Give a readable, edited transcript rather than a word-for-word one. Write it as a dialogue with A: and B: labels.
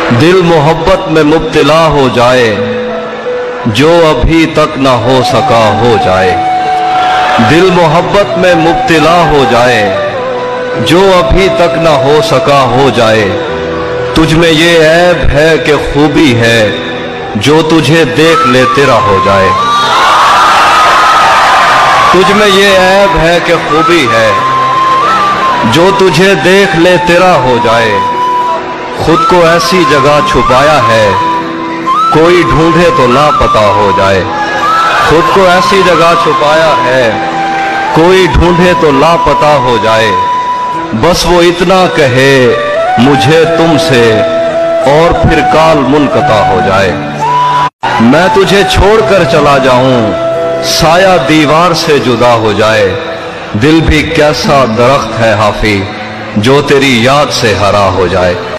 A: दिल मोहब्बत में मुब्तला हो जाए, जो अभी तक ना हो सका हो जाए। दिल मोहब्बत में मुब्तला हो जाए, जो अभी तक ना हो सका हो जाए। तुझ में ये ऐब है कि खूबी है, जो तुझे देख ले तेरा हो जाए। तुझ में ये ऐब है कि खूबी है, जो तुझे देख ले तेरा हो जाए। खुद को ऐसी जगह छुपाया है, कोई ढूंढे तो लापता हो जाए। खुद को ऐसी जगह छुपाया है, कोई ढूंढे तो लापता हो जाए। बस वो इतना कहे मुझे तुमसे, और फिर काल मुनक़ता हो जाए। मैं तुझे छोड़कर चला जाऊं, साया दीवार से जुदा हो जाए। दिल भी कैसा दरख्त है हाफी, जो तेरी याद से हरा हो जाए।